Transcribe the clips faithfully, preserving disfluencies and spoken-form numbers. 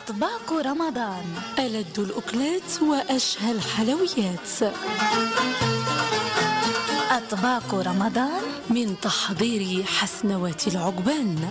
أطباق رمضان، ألذ الأكلات وأشهى الحلويات. أطباق رمضان من تحضير حسنوات العقبان.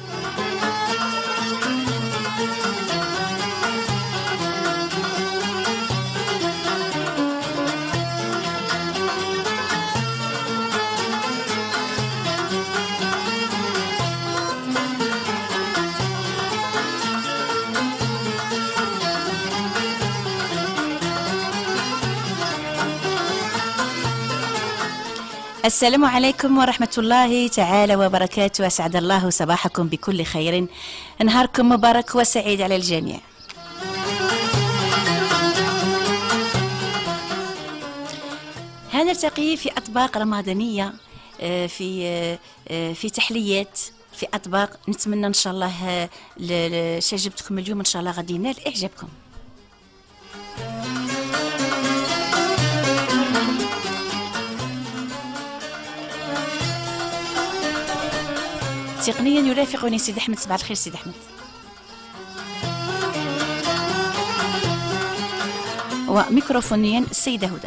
السلام عليكم ورحمة الله تعالى وبركاته. أسعد الله صباحكم بكل خير، نهاركم مبارك وسعيد على الجميع. هنلتقي في أطباق رمضانية، في في تحليات، في أطباق نتمنى إن شاء الله شجبتكم اليوم، إن شاء الله غادي ينال إعجابكم. تقنيا يرافقني سيد أحمد. صباح الخير سيد أحمد. وميكروفونيا السيدة هدى.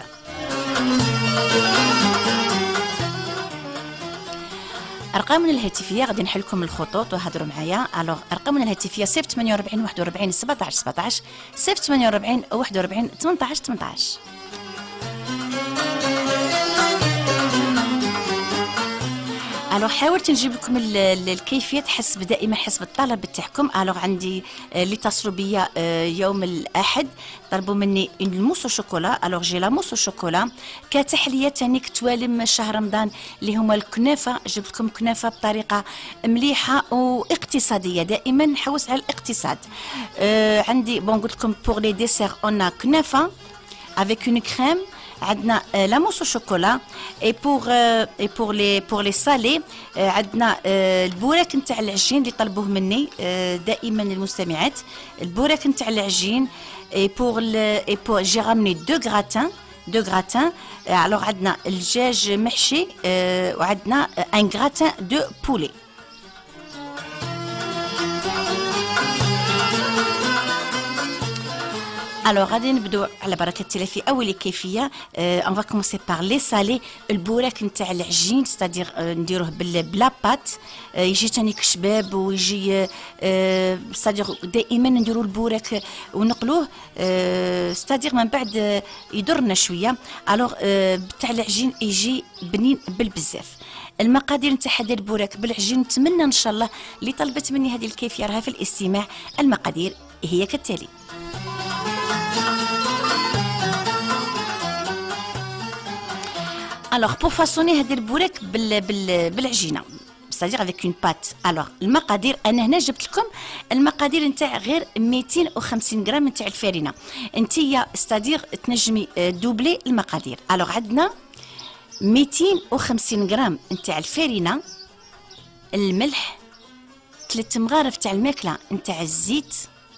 أرقامنا الهاتفية غادي نحلكم الخطوط وهضروا معايا. ألوغ أرقامنا الهاتفية صفر ثمانية وأربعين واحد وأربعين سبعطاش سبعطاش، صفر ثمانية وأربعين واحد وأربعين ثمنطاش ثمنطاش. الوغ حاولت نجيب لكم الكيفيات حسب دائما حسب الطلب تاعكم. الوغ عندي اللي اتصلوا بيا يوم الاحد طلبوا مني الموس شوكولا. الوغ جي لا موس شوكولا كتحليه ثاني كتوالم شهر رمضان اللي هما الكنافه. جبت لكم كنافه بطريقه مليحه واقتصاديه، دائما نحوس على الاقتصاد. أه عندي بون قلت لكم بوغ لي ديسير اون كنافه افيك اون كريم، عندنا لا موس شوكولا. اي بور اي بور لي بور لي سالي عندنا البوراك نتاع العجين اللي طلبوه مني دائما المستمعات، البوراك نتاع العجين. اي بور اي بور جي رامني دو غراتان دو غراتان. الوغ عندنا الدجاج محشي وعندنا ان غراتان دو بولي. الوغ غادي نبداو على بركه الله في اول كيفيه. اون فا كومونسي بار لي سالي. البوراك نتاع العجين ستادير نديروه بلا بات، يجي تاني كشباب ويجي ستادير دائما نديرو البوراك ونقلوه ستادير من بعد يضرنا شويه. الوغ تاع العجين يجي بنين بالبزاف. المقادير نتاع هذا البوراك بالعجين نتمنى ان شاء الله اللي طلبت مني هذه الكيفيه راها في الاستماع. المقادير هي كالتالي: الوغ بور فاسوني هذا البوراك بال بال بالعجينه ستادير افيك اون بات. الوغ المقادير انا هنا جبت لكم المقادير نتاع غير مئتين وخمسين غرام نتاع الفارينه. انتيا ستادير تنجمي دوبلي المقادير. الوغ عندنا مئتين وخمسين غرام نتاع الفارينه، الملح، ثلاث مغارف تاع الماكله نتاع الزيت.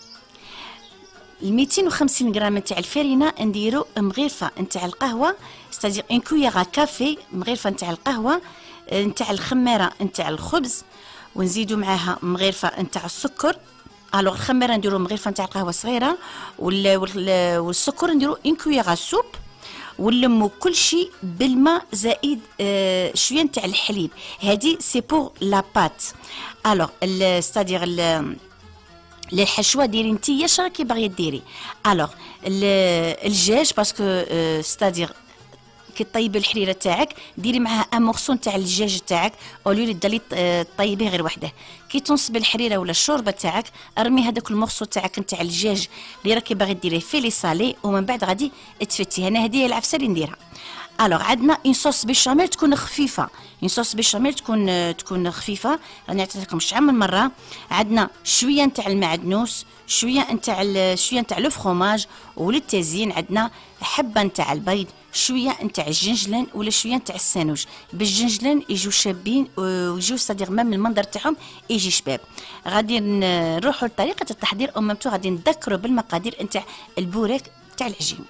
مئتين وخمسين غرام نتاع الفارينه نديرو مغرفه نتاع القهوه ستادير ان كويير كافي، مغرفه نتاع القهوه نتاع الخماره نتاع الخبز، ونزيدو معاها مغرفه نتاع السكر. الوغ الخماره نديرو مغرفه نتاع القهوه صغيره، والسكر نديرو ان كويير سوب، ونلمو كل شيء بالماء زائد آه شويه نتاع الحليب. هذه سي بور لا بات. الوغ ستادير للحشوه ديري نتيا اش راكي باغيه ديري. الوغ الدجاج باسكو ستادير كي طيبي الحريره تاعك ديري معاها ان مورسو تاع الدجاج تاعك اوليو تضلي طيبيه غير وحده. كي تنصبي الحريره ولا الشوربه تاعك ارمي هذاك المورسو تاعك نتاع الدجاج اللي راكي باغي ديريه في لي سالي، ومن بعد غادي تفتي. انا هذه هي العفسه اللي نديرها. الوغ عندنا اون صوص بيشاميل تكون خفيفه، اون صوص بيشاميل تكون تكون خفيفه. راني عطيت لكم شحال من مره. عندنا شويه نتاع المعدنوس، شويه نتاع شويه نتاع لو فروماج، وللتزيين عندنا حبه نتاع البيض، شويه نتاع الجنجلان ولا شويه نتاع السانوج. بالجنجلان يجوا شابين ويجوا صديق مام المنظر تاعهم يجي شباب. غادي نروحوا لطريقه التحضير او ممتو غادي نذكروا بالمقادير نتاع البوراك تاع العجين.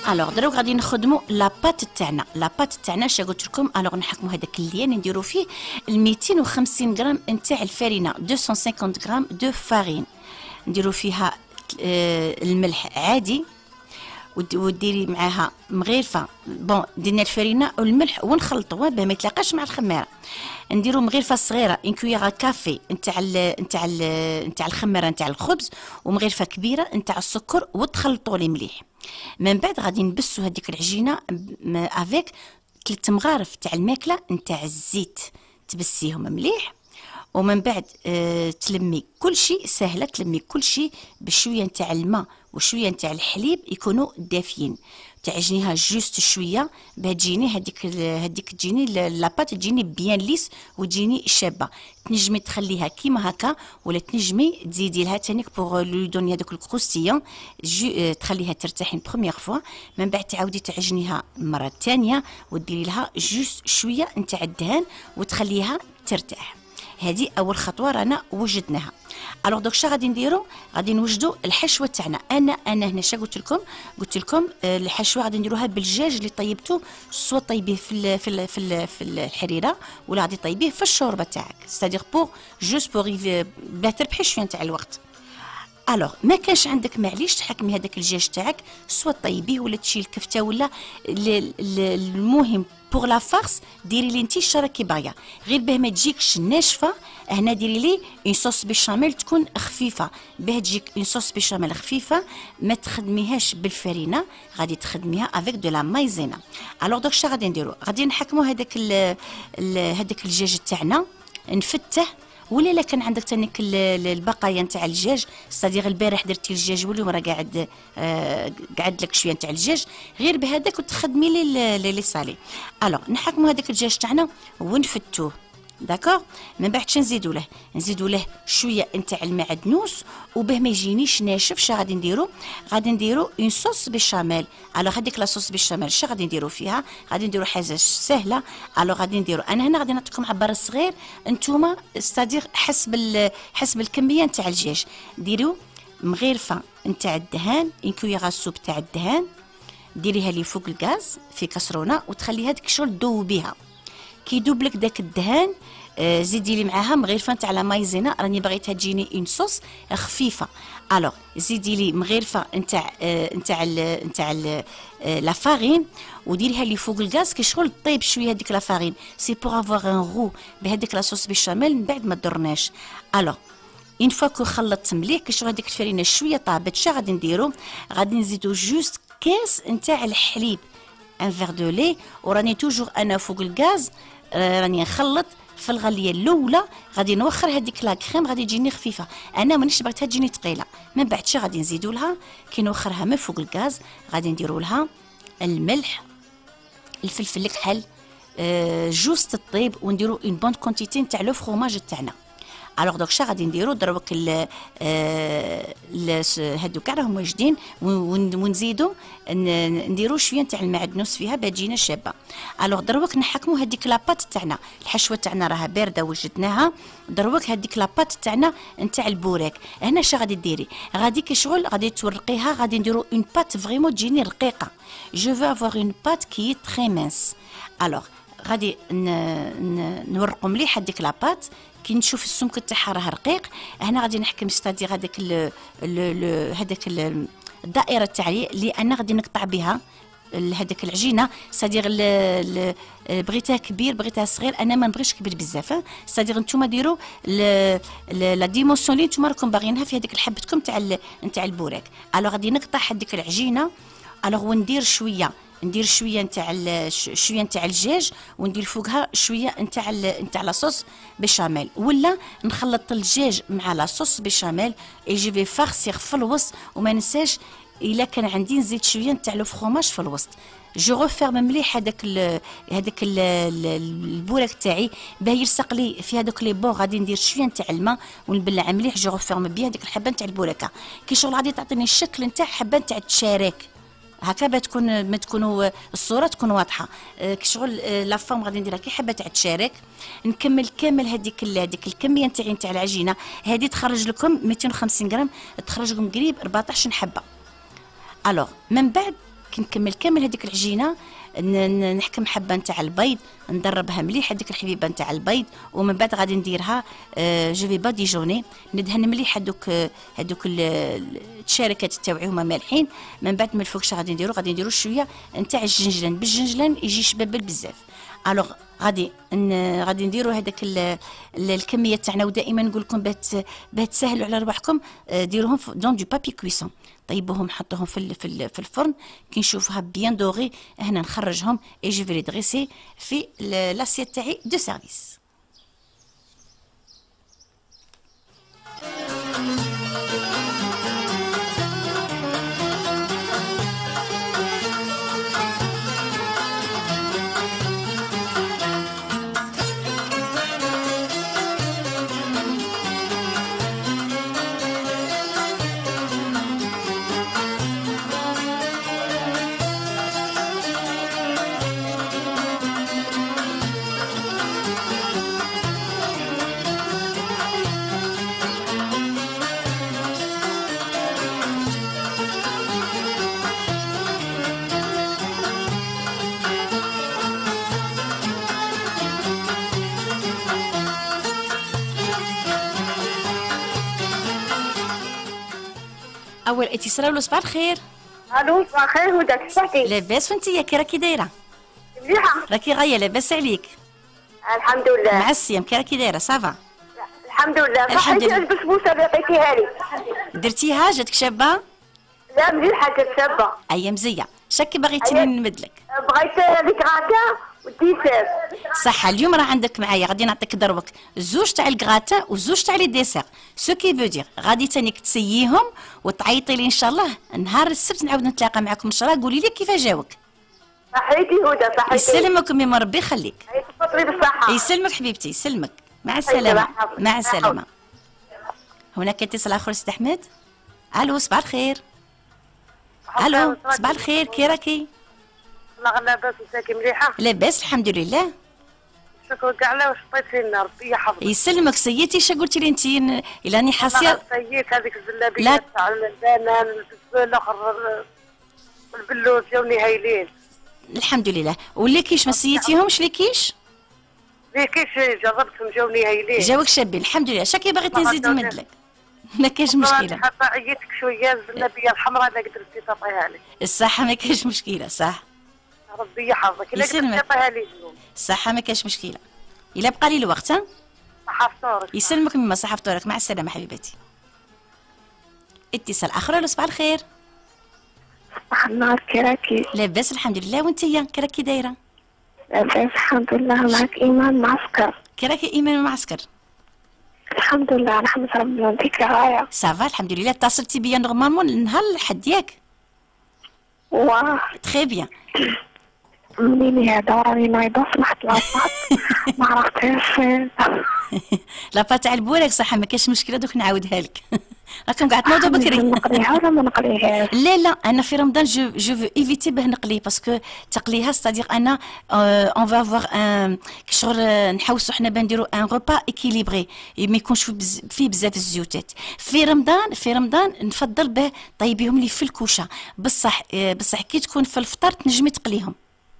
الوغ دروك غادي نخدموا لاباط تاعنا. لاباط تاعنا اش قلت لكم؟ الوغ نحكموا هذاك اللين نديروا فيه مئتين وخمسين غرام نتاع الفرينه، مئتين وخمسين غرام دو فارين، نديروا فيها الملح عادي وديري معاها مغرفه. بون دينا الفرينه والملح ونخلطوها باه ما يتلاقاش مع الخميره. نديروا مغرفه صغيره ان كويير كافي نتاع نتاع نتاع الخميره نتاع الخبز، ومغرفه كبيره نتاع السكر، وتخلطوا لي مليح. من بعد غادي نبسوا هذيك العجينه افيك ثلاث مغارف تاع الماكله نتاع الزيت، تبسيهم مليح. ومن بعد آه تلمي كل شيء سهله، تلمي كل شيء بشويه نتاع الماء وشويه نتاع الحليب يكونوا دافيين، تعجنيها جوست شويه باه تجيني هذيك هذيك تجيني لاباط تجيني بيان ليس وتجيني شابه. تنجمي تخليها كيما هكا ولا تنجمي تزيدي لها تانيك بوغ لو دوني هذوك الكروستيون، تخليها ترتاح بروميير فوا. من بعد تعاودي تعجنيها مره ثانيه وديري لها جوست شويه نتاع الدهان وتخليها ترتاح. هذه اول خطوه رانا وجدناها. الوغ دوك شا غادي نديرو؟ غادي نوجدوا الحشوه تاعنا. انا انا هنا شا قلت لكم؟ قلت لكم الحشوه غادي نديروها بالدجاج اللي طيبته، سوا طيبيه في ال في ال في, ال في الحريره ولا غادي طيبيه في الشوربه تاعك، ستادير بور جوست بور باه تربحي شويه نتاع الوقت. الوغ ما كانش عندك معليش تحكمي هذاك الدجاج تاعك سوا طيبيه ولا تشيل الكفته ولا المهم بوغ لا فارس ديري لي انتي شراكي باغيه، غير باه ما تجيكش ناشفه. هنا ديري لي اون صوص بيشاميل تكون خفيفه، باه تجيك اون صوص بيشاميل خفيفه ما تخدميهاش بالفرينه، غادي تخدميها افيك دو لا مايزينا. الوغ دوك شا غادي نديرو؟ غادي نحكموا هذاك هذاك الدجاج تاعنا نفته، ولا لا كان عندك تانيك البقايا نتاع الدجاج، ستادير البارح درتي الدجاج واليوم راه قاعد آه قاعد لك شويه نتاع الدجاج، غير بهذاك وتخدمي لي لي صالي. الوغ نحكموا هذاك الدجاج تاعنا ونفتوه، داكوغ. من بعد شنو نزيدوا له؟ نزيدوا له شويه نتاع المعدنوس، وباه ما يجينيش ناشف شا غادي نديرو؟ غادي نديرو اون صوص بيشاميل. الوغ هذيك لا صوص بيشاميل شا غادي نديرو فيها؟ غادي نديرو حاجه سهله. الوغ غادي نديرو، انا هنا غادي نعطيكم عبار صغير، نتوما ستادير حسب حسب الكميه نتاع الدجاج. ديروا مغرفه نتاع الدهان، ان كويير سوب تاع الدهان، ديريها لي فوق الغاز في كسرونه وتخليها ديك الشغل تذوبيها. كي يذوب لك داك الدهان آه زيدي لي معاها مغرفه نتاع لا مايزينا، راني باغيتها تجيني اون صوص خفيفه. الوغ زيدي لي مغرفه نتاع آه نتاع نتاع آه لا فارين وديريها لي فوق الغاز كي شغل طيب شويه هذيك لا فارين، سي بور افوار ان غو بهذيك لا صوص بيشاميل. من بعد ما تضرناش. الوغ اون فوا كو خلطت مليح كي شغل هذيك الفرينه شويه طابت، شا غادي نديرو؟ غادي نزيدو جوست كاس نتاع الحليب، ان فيغ دو لي، وراني توجور انا فوق الغاز راني نخلط في الغليه الاولى. غادي نوخر هذيك لا كريم غادي تجيني خفيفه، انا مانيش بغيتها تجيني ثقيله. من بعد شي غادي نزيدوا لها كي نوخرها من فوق الغاز، غادي نديروا لها الملح، الفلفل الكحل، آه جوست الطيب، ونديروا اون بون كونتيتي نتاع لو فروماج تاعنا. الوغ دوك شا غادي نديرو؟ دروك هادو كاع راهم واجدين، ونزيدو نديرو شويه نتاع المعدنوس فيها باه تجينا شابه. الوغ دروك نحكمو هذيك لاباط تاعنا، الحشوه تاعنا راها بارده وجدناها. دروك هذيك لاباط تاعنا نتاع البوراك، هنا شا غادي ديري؟ غادي كي شغل غادي تورقيها، غادي نديرو اون بات فريمون تجيني رقيقه. جو فو افوار اون بات كي تري مانس. الوغ غادي نورقو مليح هذيك لاباط كي نشوف السمك تاعها راه رقيق. هنا غادي نحكم ستادير هذاك هذاك الدائره تاعي اللي انا غادي نقطع بها هذاك العجينه، ستادير بغيتها كبير بغيتها صغير، انا ما نبغيش كبير بزاف. ستادير نتوما ديروا لا ديمونسيون اللي نتوما راكم باغينها في هذيك الحبتكم تاع نتاع البوراك. الوغ غادي نقطع هذيك العجينه، الوغ وندير شويه ندير شويه نتاع شويه نتاع الدجاج، وندير فوقها شويه نتاع نتاع لاصوص بيشاميل، ولا نخلط الدجاج مع لاصوص بيشاميل اي جي في فارسيغ في الوسط. وما ننساش الا كان عندي نزيد شويه نتاع لو فروماج في الوسط. جو غوفيرم مليح هذاك هذاك البوراك تاعي باه يلصق لي في هذوك لي بون. غادي ندير شويه نتاع الماء ونبلع مليح. جو غوفيرم بيان هذيك الحبه نتاع البوراكه كي شغل غادي تعطيني الشكل نتاع حبه نتاع التشارك هكا باه تكون ما تكونوا الصوره تكون واضحه. أه كشغل أه لا فام غادي نديرها كي حبه تاع تشارك. نكمل كامل هذيك هذيك الكميه نتاعي نتاع العجينه هذه تخرج لكم مئتين وخمسين غرام، تخرج لكم قريب أربعطاش حبه. الوغ من بعد كي نكمل كامل هذيك العجينه نحكم حبه نتاع البيض، ندربها مليح هذيك الحبيبه نتاع البيض، ومن بعد غادي نديرها جو في باديجوني، ندهن مليح هذوك هذوك التشاركات تاوعي هما مالحين. من بعد من الفوق شنو غادي نديرو؟ غادي نديرو شويه نتاع الجنجلان، بالجنجلان يجي شبابل بزاف. الوغ غادي غادي نديرو هذاك الكميه تاعنا، ودائما نقول لكم بات بات تسهلوا على رواحكم، ديروهم دون دو بابي كويسون، طيبوهم حطوهم في في في الفرن. كي نشوفها بيان دوغي هنا نخرجهم اي جو في لي دريسي في لاسيت تاعي دو سيرفيس. اول اتصال. الو صباح الخير. الو صباح الخير هدى، كيف صحتي؟ لاباس وانتيا كي راكي دايره؟ مليحه راكي غايه لاباس عليك؟ الحمد لله. مع السيام كي راكي دايره؟ صافا الحمد لله. الحمد لله. صحيتي البسبوسه اللي عطيتيها لي؟ درتيها جاتك شابه؟ لا مليحه جات شابه. اي مزيه. شكي بغيتيني أيه. نمدلك؟ بغيت الكراكا والديسير. صح. اليوم راه عندك معايا غادي نعطيك دروك زوج تاع الكغاتان وزوج تاع لي ديسير، سو كي فو دير غادي تانيك تسييهم وتعيطي لي ان شاء الله نهار السبت نعاود نتلاقى معكم ان شاء الله، قولي لي كيفاه جاوك. صحيتي هدى صحيتي. يسلمك امي من ربي يخليك. تفطري بالصحه. يسلمك حبيبتي يسلمك. مع السلامه. مع السلامه. هناك اتصال اخر سي احمد. الو صباح الخير. الو صباح الخير كي راكي؟ الله لاباس وساكي مليحه؟ لاباس الحمد لله. شكرا كاع لا واش طيتي لنا ربي يحفظك. يسلمك. سيتي شا قلتي لي انت الا راني حاسيه؟ سيت هذيك الزلابيه تاع البنان الفلفل الاخر والبلوز جاوني هايلين الحمد لله. واللي كيش ما سيتيهمش لي كيش؟ لي كيش جربتهم جاوني هايلين. جاوك شابين الحمد لله. شاكي باغي نزيد نمدلك؟ ما كاينش مشكله. حتى عييتك شويه الزلابيه الحمراء اللي قدرتي تعطيها لي. الصحه ما كاينش مشكله. صح ربي يحفظك. الا قدرتي تعطيها لي اليوم الصحه ما كاينش مشكله. الا بقى لي الوقت ها صحه فطورك. يسلمك مما صحه فطورك. مع السلامه حبيبتي. اتصال اخر. الو صباح الخير. صباح النور كي راكي؟ لاباس الحمد لله. وانتيا كي راكي دايره؟ لاباس الحمد لله. معك ايمان معسكر. كي راكي ايمان معسكر؟ الحمد لله نحمد ربي. وانتي كي غايه؟ صافا الحمد لله. اتصلتي بيا نورمالمون النهار الحد ياك؟ واه تخي بيان. منين هذا راني نايضه سمحت لاصاط ما عرفتهاش. لابا تاع البوراك صح ما كاينش مشكله دوك نعاودها لك. راكم قاعد تنوضوا بكري. نقليها ولا ما نقليهاش؟ لا لا انا في رمضان جو جو فو ايفيتي باه نقلي باسكو تقليها ستادير انا اون فا افوار ان شغل نحوسوا حنا باه نديروا ان روبا اكيليبري ما يكونش فيه بزاف الزيوتات. في رمضان في رمضان نفضل باه طيبيهم لي في الكوشه بصح بصح كي تكون في الفطار تنجمي تقليهم.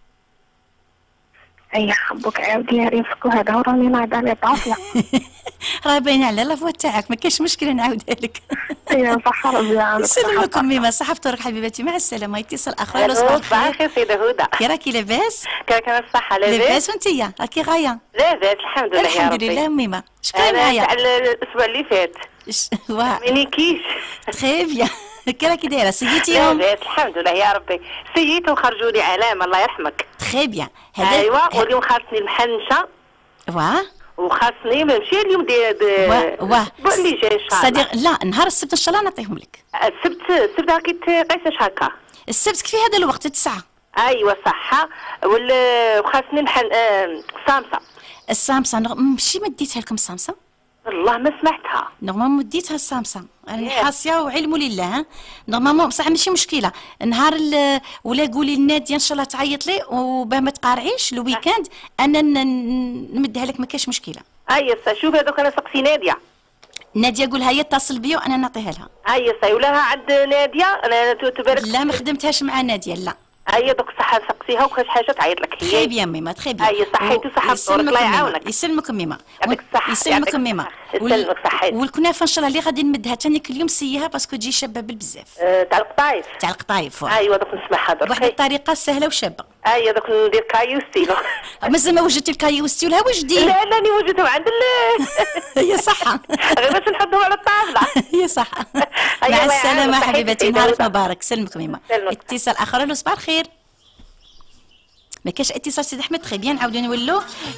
اي حبك عاودي ريفك وهذا وراني نايضه لي طافيه. راه باينه على لافوا تاعك ما كاينش مشكله نعاودها لك. ايوا صح ربي يعاونك. يسلمك امي ما صحه فطورك حبيبتي. مع السلامه. اتصال اخر. الو صباح الخير. سيدة هدى كي راكي لاباس؟ كيفك الصحة؟ لاباس؟ لاباس وانتيا راكي غايه؟ لاباس الحمد لله يا الحمد ربي. لله ميمه. شكون معايا؟ تاع الاسبوع اللي فات واه ماني كيش. تخي بيان. كي راكي دايره؟ سيتيهم؟ لاباس الحمد لله يا ربي. سيت وخرجوا لي علام الله يرحمك. تخي بيان. ايوا واليوم خاصني المحل نشا. واه وخاصني نمشي اليوم دي واه واه الاسبوع اللي جاي ان شاء الله. صديق لا نهار السبت ان شاء الله نعطيهم لك. السبت السبت راكي تقيسش هكا. السبت كيف هذا الوقت التسعة. ايوا صح. وخاصني المحل آه سامسه. السامسه نغ... ماشي ما ديتها لكم السامسه؟ والله ما سمعتها. نورمالمون ديتها السامسه راني حاسيه وعلم لله. نورمالمون بصح ماشي مشكله نهار ال... ولا قولي لناديه ان شاء الله تعيط لي وباه ما تقارعيش الويكاند انا نمدها لك ما كاش مشكله. اي شوف هذوك انا سقسي ناديه. ناديه قولها هي اتصل بيا وانا نعطيها لها. اي سي ولا عند ناديه انا تبارك. لا ما خدمتهاش مع ناديه لا. هيا دوك صحه سقسيها وكاش حاجه تعيط لك هي. تري بيان ميما تري بيان. هيا صحيتي وصحه فطورك الله يعاونك. يسلمكم ميما. يعطيك الصحه. يسلمكم ميما. يسلمك صحيت. والكنافه ان شاء الله اللي غادي نمدها تاني كل يوم سيها باسكو تجي شابه بالبزاف. أه تاع القطايف. تاع القطايف. ايوا دوك نسمعها درك. بواحد الطريقه سهله وشابه. هيا دوك ندير كايوستي. مازال ما وجدتي الكايوستي ولا وجدي؟ لا لا راني وجدتهم عند ال. هي صحه. غير باش نحطهم على الطاوله. هي صحه. مع السلامه حبيبتي نهارك مبارك. سلمك ميما. اتصال اخر. الو صباح الخير. ما كاش اتصال سيدي احمد. تري بيان نعاودو نولو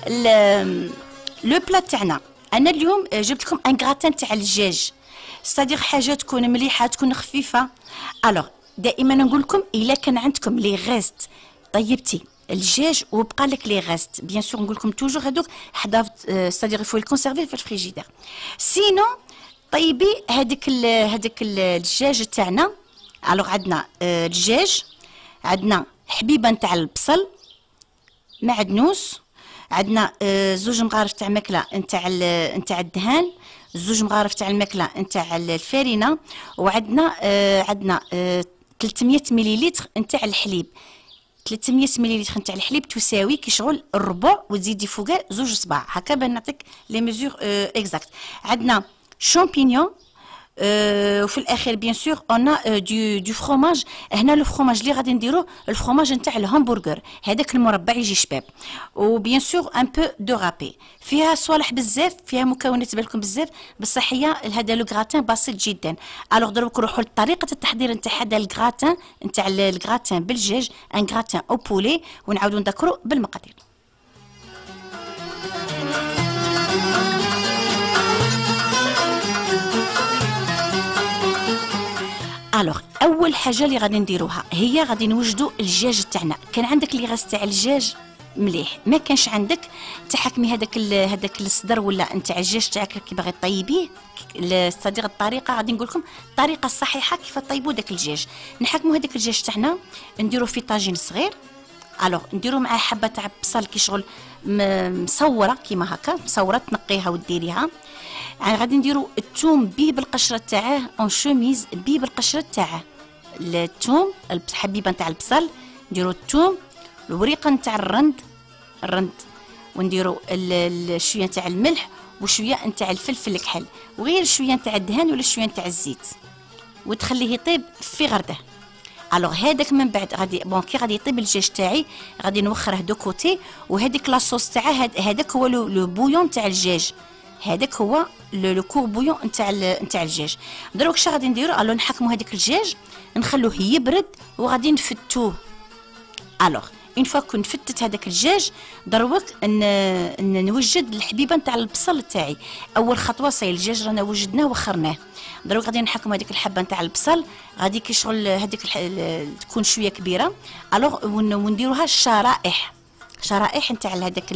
لو بلا تاعنا. انا اليوم جبت لكم ان غراتان تاع الدجاج، ستادير حاجه تكون مليحه تكون خفيفه. الوغ دائما نقول لكم الا كان عندكم لي غيست طيبتي الدجاج وبقى لك لي غيست بيان سور نقول لكم توجور هذوك حدا ستادير يفو الكونسيرفي في الفريجيدير. سينو طيبي هذيك هذاك الدجاج تاعنا. الوغ عندنا الدجاج، عندنا حبيبه نتاع البصل، معدنوس، عندنا زوج مغارف تاع ماكله نتاع نتاع الدهان، زوج مغارف تاع الماكله نتاع الفارينه، وعندنا عندنا ثلاثمية مليلتر نتاع الحليب. ثلاثمية مليلتر نتاع الحليب تساوي كي شغل الربع وتزيدي فوقها زوج صباع هكا باه نعطيك لي ميزور اكزاكت. عندنا شامبينيون أه وفي الاخير بيان سور انا دو دو فروماج. هنا لو فروماج اللي غادي نديرو الفروماج نتاع الهامبرغر هذاك المربع يجي شباب، وبيان سور ان بو دو رابي. فيها صوالح بزاف، فيها مكونات بالكم بزاف، بصح هي هذا لو غراتان بسيط جدا. الوغ دروك نروحوا لطريقه التحضير نتاع هذا الغراتان نتاع الغراتان بالدجاج، ان غراتان او بولي، ونعاودوا نذكروا بالمقادير. الوغ اول حاجه اللي غادي نديروها هي غادي نوجدوا الدجاج تاعنا. كان عندك لي غاس تاع الدجاج مليح، ما كانش عندك تحكمي هذاك هذاك الصدر ولا نتاع الدجاج تاعك كي باغي طيبيه. صديق الطريقه غادي نقول لكم الطريقه الصحيحه كيف طيبوا داك الدجاج. نحكموا هذاك الدجاج تاعنا نديروا في طاجين صغير. الوغ نديروا معاه حبه تاع بصل كي شغل مصوره كيما هكا مصوره تنقيها وديريها. يعني غادي نديرو الثوم بيه بالقشره تاعه اون شوميز بيه بالقشره تاعه. الثوم الحبيبه نتاع البصل نديرو الثوم، الوريقه نتاع الرند الرند ونديرو شويه نتاع الملح وشويه نتاع الفلفل الكحل وغير شويه نتاع الدهان ولا شويه نتاع الزيت وتخليه يطيب في غرده. الوغ هذاك من بعد غادي بون كي غادي يطيب الدجاج تاعي غادي نوخره دو كوتي، وهذيك لاصوص تاعه هذاك هو لو بويون تاع الدجاج، هذاك هو لو كور بويون نتاع نتاع الدجاج. دروك اش غادي نديرو؟ الو نحكموا هذاك الدجاج نخلوه يبرد وغادي نفتوه. الوغ اون فوا كون فتت هذاك الدجاج دروك نوجد الحبيبه نتاع البصل تاعي. اول خطوه صاي الدجاج رانا وجدناه وخرناه، دروك غادي نحكم هذيك الحبه نتاع البصل غادي كي شغل هذيك تكون شويه كبيره. الوغ ونديروها شرائح شرائح نتاع هذاك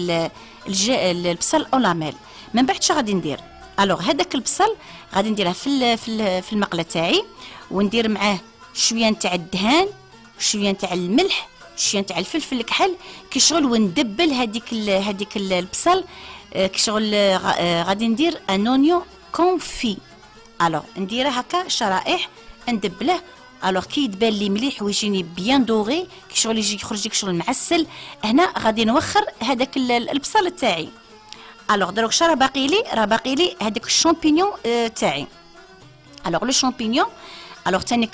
البصل اولاميل. من بعد شنو غادي ندير؟ الوغ هذاك البصل غادي نديره في في المقله تاعي وندير معاه شويه نتاع الدهان، شويه نتاع الملح، شويه نتاع الفلفل الكحل كي شغل وندبل هذيك هذيك البصل كي شغل غادي ندير ان اونيون كونفي. الوغ نديره هكا شرائح ندبله. الوغ كي يدبل لي مليح ويجيني بيان دوغي كي شغل يجي يخرج لك شغل معسل، هنا غادي نوخر هذاك البصل تاعي. الوغ دروك شرا باقي لي راه باقي لي هذاك الشامبينيون تاعي. الوغ لو شامبينيون الوغ تانيك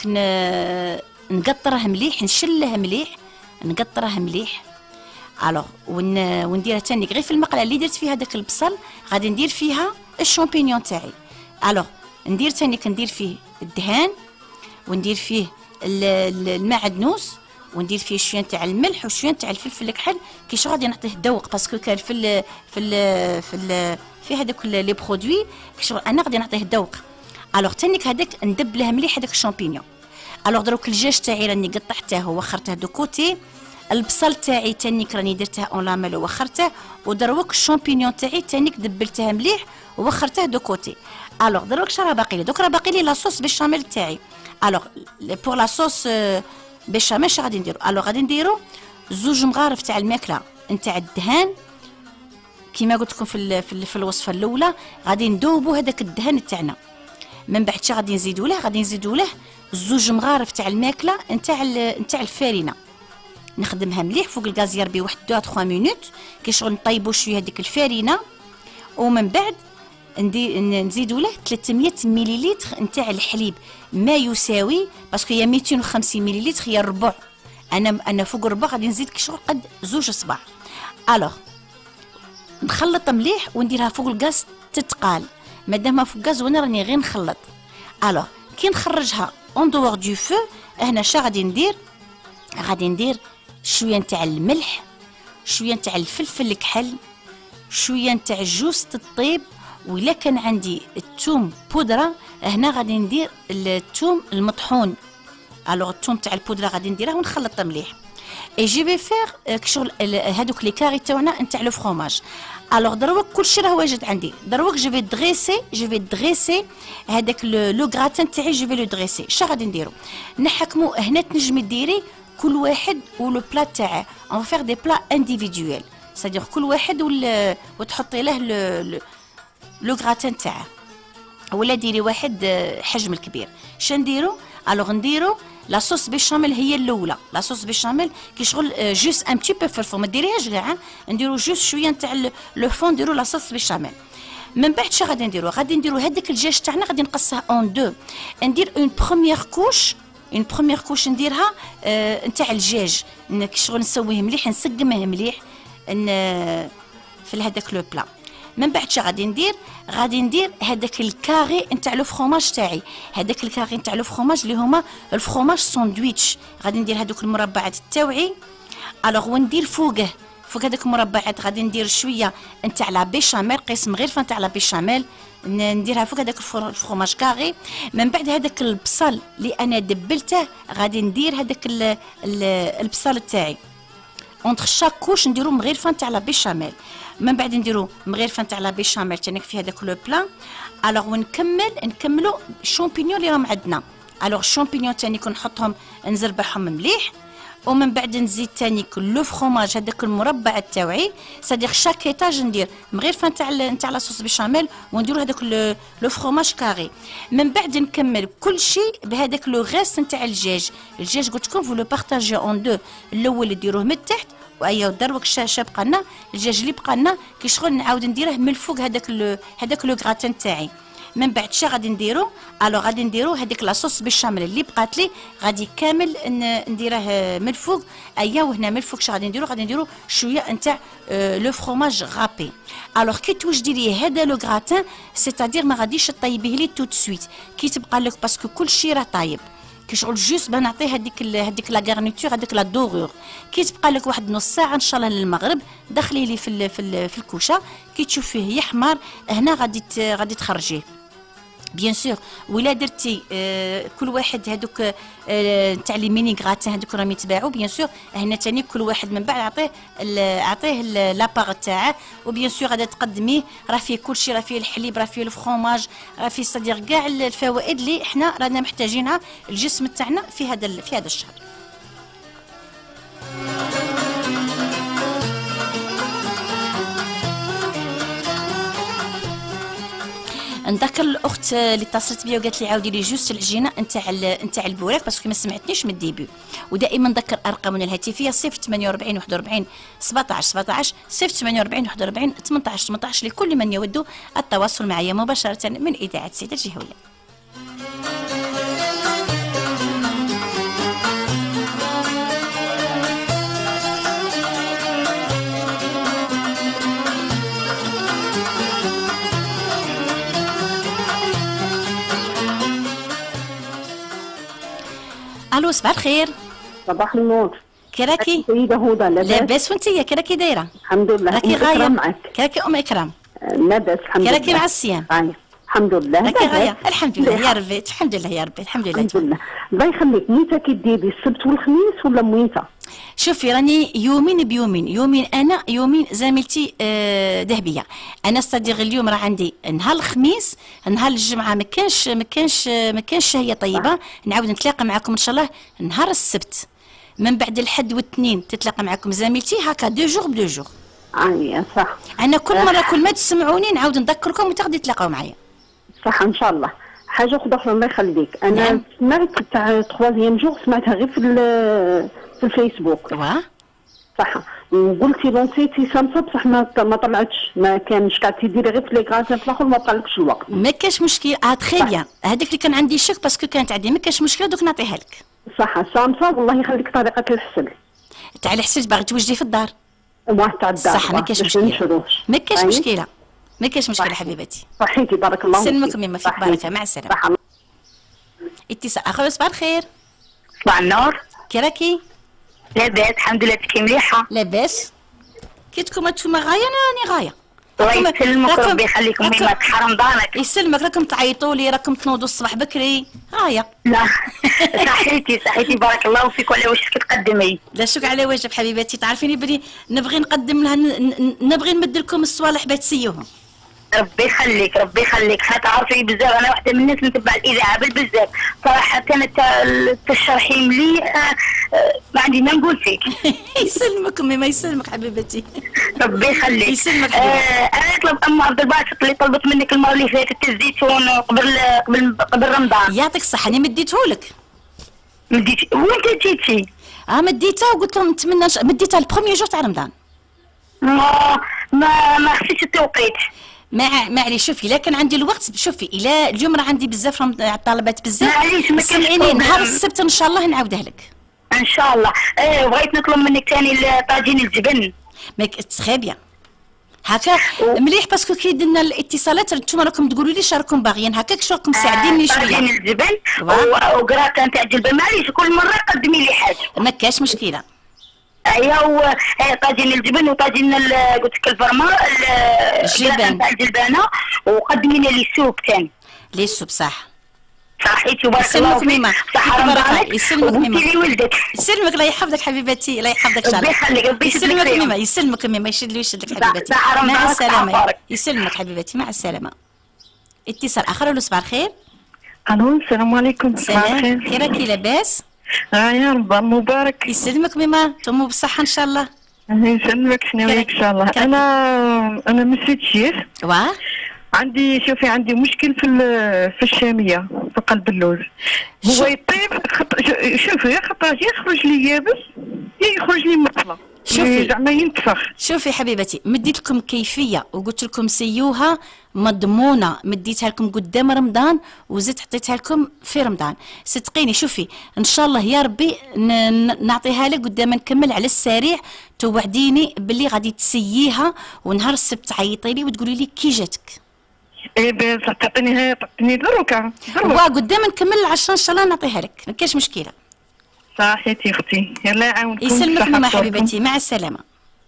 نقطره مليح نشله مليح نقطره مليح. الوغ ونديرها تانيك غير في المقله اللي درت فيها داك البصل غادي ندير فيها الشامبينيون تاعي. الوغ ندير تانيك ندير فيه الدهان وندير فيه المعدنوس وندير فيه شويه تاع الملح وشويه تاع الفلفل الكحل كي شغل غادي نعطيه ذوق باسكو كان في ال في ال في ال في هذوك لي برودوي كي شغل انا غادي نعطيه ذوق. الوغ تانيك هذاك ندبله مليح هذاك الشامبينيون. الوغ دروك الدجاج تاعي راني قطعته ووخرته دو كوتي، البصل تاعي تانيك راني درته اون لاميل ووخرته، ودروك الشامبينيون تاعي تانيك دبلته مليح ووخرته دو كوتي. الوغ دروك شرا باقي لي دوك راه باقي لي لاصوص بالشاميل تاعي. الوغ بور لاصوص بالشاميل اش غادي نديرو؟ الوغ غادي نديرو زوج مغارف تاع الماكله نتاع الدهان كيما قلت لكم في في, في الوصفه الاولى غادي ندوبوا هذاك الدهان تاعنا. من بعد شي غادي نزيدوا له غادي نزيدوا له زوج مغارف تاع الماكله نتاع نتاع الفارينه. نخدمها مليح فوق الغاز يربي واحد اثنين ثلاثة مينوت كي شغل نطيبوا شويه هذيك الفارينه، ومن بعد ندي نزيدوا له ثلاثمية مليلتر نتاع الحليب، ما يساوي باسكو هي مئتين وخمسين مليلتر هي الربع، انا انا فوق الربع غادي نزيد كي شغل قد زوج صباع. الوغ نخلط مليح ونديرها فوق الغاز تتقال، مادام فوق الغاز وانا راني غير نخلط. الوغ كي نخرجها اون دوغ دو فو، هنا شا غادي ندير؟ غادي ندير شويه نتاع الملح، شويه نتاع الفلفل الكحل، شويه نتاع جوز الطيب، وإلا كان عندي الثوم بودره هنا غادي ندير الثوم المطحون. الوغ الثوم تاع البودره غادي نديرها ونخلطها مليح. اي جي في فيغ كشغل هادوك لي كاري تاعنا نتاع لو فرomage. الوغ دروك كلشي راه واجد عندي، دروك جو في دريسي جو في دريسي هذاك لو غراتان تاعي، جو في لو دريسي. شا غادي نديرو؟ نحكمو هنا تنجمي ديري كل واحد ولو بلا تاعه، اون فيغ دي بلا انديفيدويل، سادير كل واحد وتحطي له لو لو غراتان تاعه، ولا ديري واحد حجم الكبير. شنديرو؟ الوغ نديرو لا صوص بيشاميل هي الاولى، لا صوص بيشاميل كي شغل جوست ان بتي بو في الفرن، ما ديريهاش كاع، نديرو جوست شويه نتاع لو فون، نديرو لا صوص بيشاميل. من بعد شا غادي نديرو؟ غادي نديرو هذاك الدجاج تاعنا غادي نقصه اون دو، ندير اون بروميير كوش، اون بروميير كوش نديرها آه نتاع الدجاج، كي شغل نسويه مليح نسقمه مليح في هذاك لو بلا. من بعد شا غادي ندير؟ غادي ندير هذاك الكاري نتاع لو فرomage تاعي، هذاك الكاري نتاع لو فرomage اللي هما الفرomage ساندويتش، غادي ندير هذوك المربعات تاوعي. الوغ وندير فوقه فوق هذوك المربعات غادي ندير شويه نتاع لا بيشاميل، قسم غير نتاع لا بيشاميل نديرها فوق هذاك الفرomage كاري. من بعد هذاك البصل اللي انا دبلته غادي ندير هذاك البصل تاعي اونتر شاك كوش، نديرو مغرفه نتاع لا بيشاميل. من بعد نديرو مغرفه نتاع لا بيشاميل تانيك في هذاك لو بلان. الوغ ونكمل نكملو الشامبينيون اللي راهم عندنا. الوغ الشامبينيون تاني نحطهم نزربعهم مليح، ومن بعد نزيد تاني لو فرomage هذاك المربع تاوعي، صديق شاك ايطاج ندير مغرفه نتاع نتاع لا صوص بيشاميل ونديرو هذاك لو فرomage كاري. من بعد نكمل كل شيء بهذاك لو غيس نتاع الدجاج. الدجاج قلت لكم فو لو بارطاجي اون دو، الاول ديروه من التحت، وايا دروك شا بقى لنا الدجاج اللي بقى لنا كي شغل نعاود نديره من الفوق هذاك هذاك لو غراتان تاعي. من بعد شا غادي نديرو؟ الو غادي نديرو هذيك لاصوص بالشامل اللي بقات لي غادي كامل نديره من الفوق. ايا وهنا من الفوق شا غادي نديرو؟ غادي نديرو شويه نتاع لو فرomage غابي. الوغ كي توجدي لي هذا لو غراتان سيتادير ما غاديش طيبيه لي تو سويت كي تبقى لك باسكو كلشي راه طايب، كي شغل جوست باه نعطيه هذيك هذيك لا غارنيتور هذيك لا دوغور. كي تبقى لك واحد نص ساعه ان شاء الله للمغرب دخلي لي في في, في الكوشه كي تشوفيه يحمر هنا غادي غادي تخرجيه بيان سور. ولا درتي آه كل واحد هذوك آه تاع لي ميني غراتان هذوك راهم يتباعوا بيان سور، هنا ثاني كل واحد من بعد عطيه عطيه لاباغ تاعه، وبيان سور غادي تقدميه راه فيه كل شيء، راه فيه الحليب، راه فيه الفرomage، راه فيه صديق كاع الفوائد اللي احنا رانا محتاجينها الجسم تاعنا في هذا في هذا الشهر. نذكر الاخت اللي اتصلت بيا وقالت لي عاودي لي جوست العجينه نتاع نتاع البوراك باسكو ما سمعتنيش من الديبي. ودائما نذكر ارقامنا الهاتفيه صفر ثمانية وأربعين واحد وأربعين سبعطاش سبعطاش، صفر ثمانية وأربعين واحد وأربعين ثمنطاش ثمنطاش لكل من يود التواصل معي مباشره من اذاعه سيدة الجهويه. الو صباح الخير. صباح النور. كي راكي؟ سيدة هدى لاباس؟ لاباس وانتيا كي راكي دايرة؟ الحمد لله. راكي غاية معك؟ كي راكي ام اكرام؟ لاباس الحمد لله. كي راكي مع الصيام؟ غاية الحمد لله. راكي غاية الحمد لله يا ربي الحمد لله يا ربي الحمد لله الحمد لله. الله يخليك. متى كديري السبت والخميس ولا متى؟ شوفي راني يومين بيومين، يومين انا يومين زميلتي آه ذهبيه. انا صديق اليوم راه عندي نهار الخميس نهار الجمعه ما كانش ما كانش ما كانش شهيه طيبه، نعاود نتلاقى معكم ان شاء الله نهار السبت. من بعد الحد والاثنين تتلاقى معكم زميلتي هكا دو جور بدو جور. اه صح. انا كل مره كل ما تسمعوني نعاود نذكركم وتغدي تلاقاو معايا. صح ان شاء الله. حاجه اخرى الله يخليك، انا نعم. سمعت تاع تخوازيام جور، سمعتها غير في في الفيسبوك. واه صح، وقلتي لونسيتي سامسا بصح ما ما طلعتش، ما كانش قاعدتي ديري غير في لي كراسات في الاخر ما بقالكش الوقت. ما كاش مشكل. اه تخي بيان، هذاك اللي كان عندي شك باسكو كانت عندي، ما كاش مشكل دوك نعطيها لك. صح سامسا والله يخليك طريقه الحسن تاع الحسيت باغي توجدي في الدار. واه تاع الدار صح ما كاش مشكله، ما كاش أي. مشكله، ما كاش مشكله حبيبتي. صحيتي بارك الله فيك. سلمك مما فيك بركه، مع السلامه. صح. اتصال اخر، صباح الخير. صباح النور. كي راكي؟ لاباس الحمد لله، تكي مليحه؟ لاباس. كي تكون نتوما غايه انا راني غايه. الله يسلمك ربي يخليكم مما تحرم دارك. يسلمك، راكم تعيطوا لي، راكم تنوضوا الصباح بكري غايه. لا صحيتي صحيتي بارك الله فيك، ولا واش كتقدمي؟ لا شكر على واجب حبيباتي، تعرفيني بلي نبغي نقدم لها، نبغي نمد لكم الصوالح باش تسيوهم. ربي يخليك ربي يخليك، تعرفي بزاف انا واحده من الناس نتبع الاذاعه بالبزاف صراحه، كانت تشرحي مليح، ما عندي ما نقول فيك. يسلمك امي، ما يسلمك حبيبتي. ربي يخليك. يسلمك آه انا نطلب ام عبد الباسط اللي طلبت منك المره اللي فاتت الزيتون قبل قبل قبل رمضان. يعطيك الصحه، انا مديتهولك. مديتي وين جيتي؟ اه مديتها وقلت لهم نتمنى ش... مديتها البروميي جور تاع رمضان. ما ما ما خفيتش التوقيت. ما معليش شوفي، الا كان عندي الوقت شوفي، الى اليوم راه عندي بزاف طلبات بزاف. معليش ما كاينش سمعيني نهار السبت ان شاء الله نعاودها لك. ان شاء الله. ايه بغيت نطلب منك ثاني طاجين الجبن. ماك تخي بيان هكا مليح، باسكو كي درنا الاتصالات نتوما راكم تقولوا لي راكم باغيين هكاك، شو راكم مساعديني شويه. طاجين الجبن وقراطه تاع الجبن، معليش كل مره قدمي لي حاجه. ما كاش مشكله. ايوا طاجين الجبن وطاجين قلت لك الفرما الجبن تاع الجلبانه، وقدمي لي السوب ثاني. لي سوب صح صحيتي وبارك الله فيك. صحه رمضانك. يسلمك ميما. وقلتي لي ولدك. يسلمك الله يحفظك حبيبتي، الله يحفظك ان شاء الله. ربي يخليك ربي يسلمك ميما، يسلمك ميما، يشد لي ويشد لك حبيبتي. مع السلامه. يسلمك حبيبتي، مع السلامه. اتصال اخر. الو صباح الخير. الو السلام عليكم. صباح الخير. كي راكي لاباس؟ اه يا رمضان مبارك. يسلمك ميما، تمو بالصحه ان شاء الله. يسلمك شنو وياك ان شاء الله. انا انا من سيد الشيخ. واه عندي شوفي عندي مشكل في في الشاميه في قلب اللوز. هو يطيب خط... شوفي خطرات يخرج لي يابس يا يخرج لي مطلى. شوفي زعما ينتفخ. شوفي حبيبتي، مديت لكم كيفيه وقلت لكم سيوها مضمونه، مديتها لكم قدام رمضان وزدت حطيتها لكم في رمضان. صدقيني شوفي ان شاء الله يا ربي نعطيها لك قدام نكمل على السريع، توعديني باللي غادي تسييها ونهار السبت تعيطي لي وتقولي لي كي جاتك. ايه بصح تعطيني تعطيني دروكا دروكا قدام نكمل العشرة ان شاء الله نعطيها لك، ما كاش مشكله. صحيتي اختي، يلا يعاونكم. يسلمك ماما حبيبتي، مع السلامه.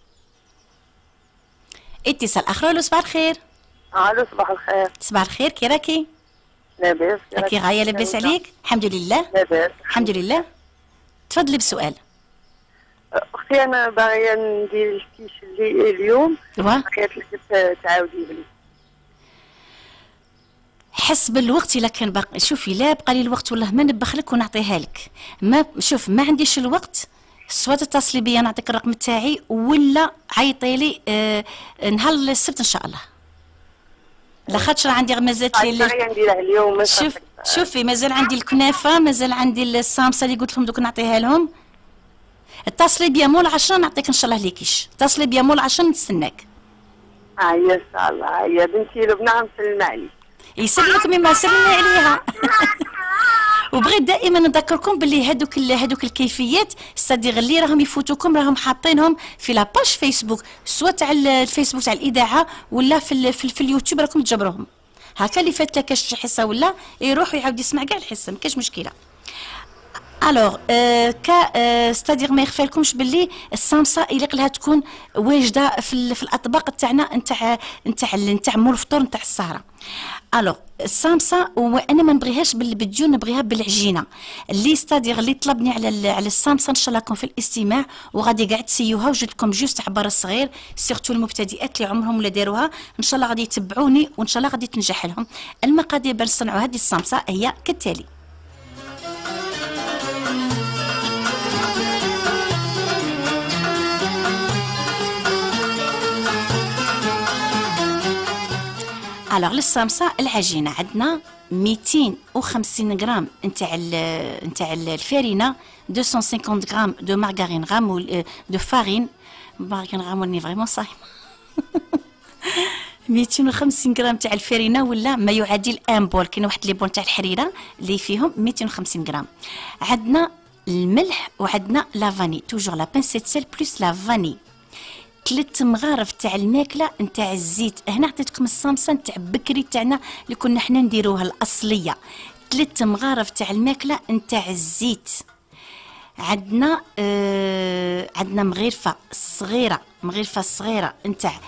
اتصال اخر. الو صباح الخير. الو صباح الخير. صباح الخير، كي راكي؟ لاباس. راكي غايه لاباس عليك؟ الحمد لله. لاباس الحمد لله. تفضلي بالسؤال. اختي انا باغيه ندير الكيش اللي اليوم، واه بغيت لك تعاودي لي. حسب الوقت الا كان باقي، شوفي لا بقى لي الوقت والله ما نبخ لك ونعطيها لك، ما شوف ما عنديش الوقت، سواء تتصلي بيا نعطيك الرقم تاعي ولا عيطي لي آه نهار السبت ان شاء الله. لاخاطش راه عندي مازالت لي نديرها اليوم. شوف شوفي مازال عندي الكنافه، مازال عندي الصامصه اللي قلت لهم دوك نعطيها لهم. اتصلي بيا مول عشرة نعطيك ان شاء الله ليكيش، اتصلي بيا مول عشرة نتسناك. هيا ان شاء الله. هيا بنتي لبنى مسلمه عليك. يسلمك مما سلمنا عليها. وبغيت دائما نذكركم باللي هذوك هذوك الكيفيات صديق اللي راهم يفوتوكم راهم حاطينهم في لاباج فيسبوك، سواء تاع الفيسبوك تاع الاذاعه ولا في في, في اليوتيوب راكم تجبروهم. هكا اللي فات لك شي حصه ولا يروح يعاود يسمع كاع الحصه، ما كاش مشكله. الوغ آه كا آه ستادير ما يخفالكمش باللي الصامصه يليق لها تكون واجده في, في الاطباق تاعنا نتاع نتاع نتاع مول الفطور نتاع السهره. الوغ الصامصه وانا ما نبغيهاش بالديون، نبغيها بالعجينه. اللي ستادير اللي طلبني على على الصامصه ان شاء الله راكم في الاستماع وغادي قاعد تسيوها، وجدت لكم جوست عبار الصغير سيرتو المبتدئات اللي عمرهم ولا داروها، ان شاء الله غادي يتبعوني وان شاء الله غادي تنجح لهم. المقادير باش نصنعوا هذه الصامصه هي كالتالي. الوغ للصامصه العجينه عندنا مئتين وخمسين غرام نتاع نتاع الفارينه، مئتين وخمسين غرام دو مارغارين غامول دو فارين، مارغارين غامولني فريمون صايمه مئتين وخمسين غرام تاع الفارينه ولا ما يعادل ان بول. كاين واحد لي بول تاع الحريره اللي فيهم مئتين وخمسين غرام. عندنا الملح وعندنا لافاني، توجور لا بانسيت سيل بلس لافاني. ثلاث مغارف تاع الماكله نتاع الزيت. هنا عطيتكم الصامصه نتاع بكري تاعنا اللي كنا حنا نديروها الاصليه. ثلاث مغارف تاع الماكله نتاع الزيت. عندنا آه عندنا مغرفه صغيره، مغرفه صغيره نتاع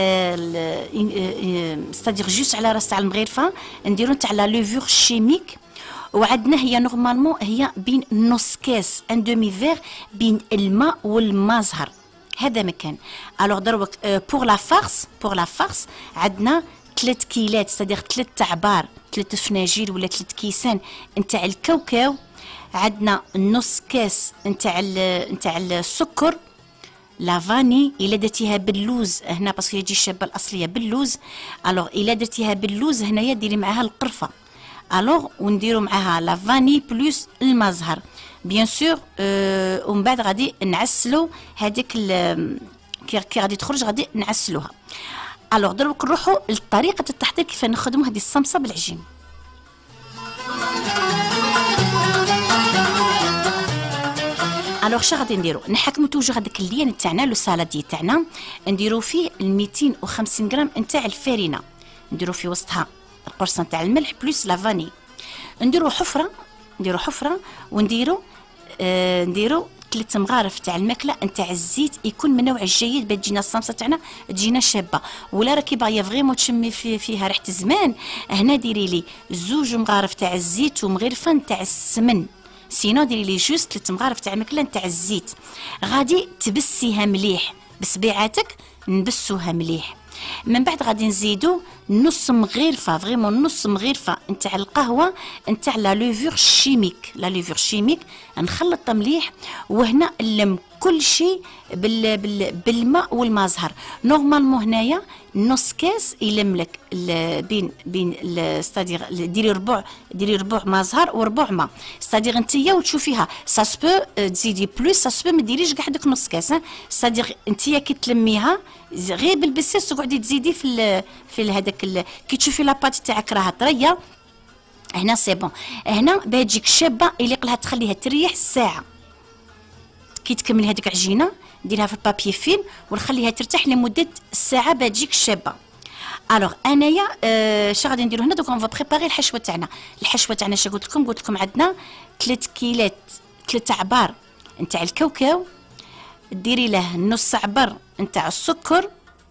ستادير جوست على راس تاع المغرفه نديرو نتاع لا لوفور شيميك. وعندنا هي نورمالمون هي بين نص كاس ان دومي فيغ بين الماء والماء زهر، هذا مكان. الوغ دروك بور لا فارس، بور لا فارس عندنا ثلاث كيلات ستادير ثلاث تعبار، ثلاث فناجيل ولا ثلاث كيسان نتاع الكاوكاو. عندنا نص كاس نتاع نتاع السكر، لافاني الا درتيها باللوز هنا باسكو هي تجي الشابه الاصليه باللوز. الوغ الا درتيها باللوز هنايا ديري معاها القرفه. الوغ ونديرو معاها لافاني بلوس الماء زهر بيان سور. أه ومن بعد غادي نعسلو هذيك كي غادي تخرج غادي نعسلوها. الوغ دروك نروحو لطريقه التحضير كيف نخدمو هذه الصمصه بالعجين. الوغ شا غادي نديرو؟ نحكمو توجور هذاك اللين تاعنا لو سالادي تاعنا، نديرو فيه مئتين وخمسين غرام نتاع الفارينه، نديرو في وسطها القرصه نتاع الملح بلس لافاني. نديرو حفره، نديرو حفره ونديرو آه نديرو ثلاث مغارف تاع الماكله نتاع الزيت يكون من نوع الجيد باش تجينا الصمصه تاعنا تجينا شابه. ولا راكي باغيه فريمون تشمي في فيها ريحه الزمان، هنا ديري لي زوج مغارف تاع الزيت ومغرفه نتاع السمن، سينو ديري لي جوست ثلاث مغارف تاع الماكله نتاع الزيت. غادي تبسيها مليح بصبيعاتك، نبسوها مليح. من بعد غادي نزيدو نص مغرفه فريمون نص مغرفه نتاع القهوه نتاع لا لوفور شيميك، لا لوفور شيميك نخلطها مليح. وهنا نلم كل شيء بال بال بالماء والماء زهر. نورمالمون هنايا نص كاس يلم لك بين بين ستادير ديري ربع، ديري ربع ماء زهر وربع ماء. ستادير انتيا وتشوفيها سا سبو تزيدي بلوس، سا سبو ما ديريش كاع هذاك نص كاس. ستادير انتيا كي تلميها غير بالبسيس تقعدي تزيدي في في هذاك كي تشوفي لاباط تاعك راها طريه. هنا سي بون، هنا باش تجيك شابه يليق لها تخليها تريح ساعه. كي تكملي هذيك العجينه ديرها في البابي فيلم ونخليها ترتاح لمده ساعه باش تجيك شابه. الوغ انايا آه شا غادي نديرو هنا؟ دوك اون فا بريباري الحشوه تاعنا. الحشوه تاعنا شا قلت لكم؟ قلت لكم عندنا ثلاث كيلات ثلاث عبار نتاع الكاوكاو، ديري له نص عبر نتاع السكر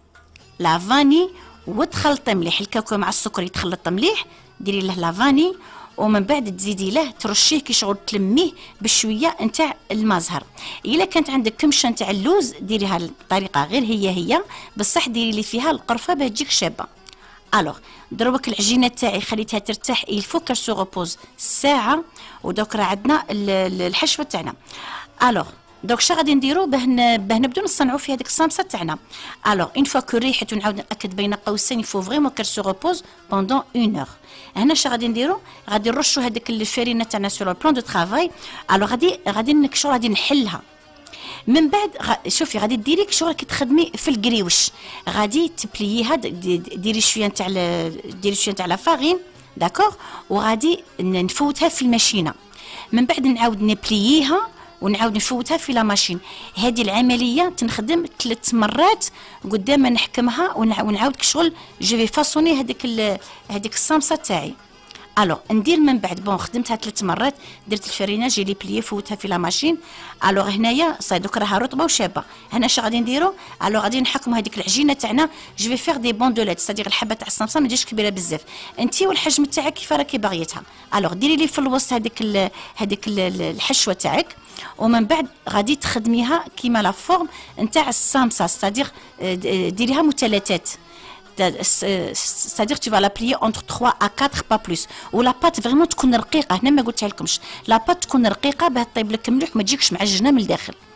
لافاني وتخلطي مليح. الكاوكاو مع السكر يتخلط مليح، ديري له لافاني ومن بعد تزيدي له ترشيه كي شغل تلميه بشويه نتاع الماء زهر. الا كانت عندك كمشه نتاع اللوز ديريها الطريقه غير هي هي، بصح ديري لي فيها القرفه باش تجيك شابه. الوغ دروك العجينه تاعي خليتها ترتاح il faut qu'elle se repose ساعه. ودوك راه عندنا الحشوه تاعنا. الوغ دوك شا غادي نديرو باه باه نبداو نصنعوا في هذيك الصامصه تاعنا. الوغ اون فوا كو ريحت ونعاود ناكد بين قوسين il faut vraiment qu'elle se repose pendant une heure. هنا شا غادي نديرو؟ غادي نرشوا هذيك الفارينه تاعنا سور لو بلان دو ترافاي. الوغ غادي غادي نكشو غادي نحلها. من بعد غ... شوفي غادي ديري شغل كي تخدمي في الكريوش، غادي تبلييها ديري شويه نتاع ديري شويه نتاع لا فارين داكوغ، وغادي نفوتها في الماشينه. من بعد نعاود نبلييها ونعاود نفوتها في لا ماشين. هذه العمليه تنخدم ثلاث مرات قدام ما نحكمها ونعاود كشغل جو في فاسوني هذيك هذيك الصامصه تاعي. الوغ ندير من بعد بون خدمتها ثلاث مرات، درت الفرينه جي لي بليي فوتها في لا ماشين. الوغ هنايا صاي دوك راها رطبه وشابه. هنا اش غادي نديرو؟ الوغ غادي نحكموا هذيك العجينه تاعنا جو في فيغ دي بوندولات، ستادير الحبه تاع الصمصه ما تجيش كبيره بزاف، انت والحجم تاعك كيف راكي باغيتها. الوغ ديري لي في الوسط هذيك هذيك الحشوه تاعك، ومن بعد غادي تخدميها كيما لا فورم نتاع الصامصه، ستادير ديريها مثلثات. c'est-à-dire tu vas l'applier entre trois à quatre pas plus. ولا بات فريمون تكون رقيقه. هنا ما قلتها لكمش لا بات تكون رقيقه باه طيب لك مليح وما تجيكش معجنه من الداخل.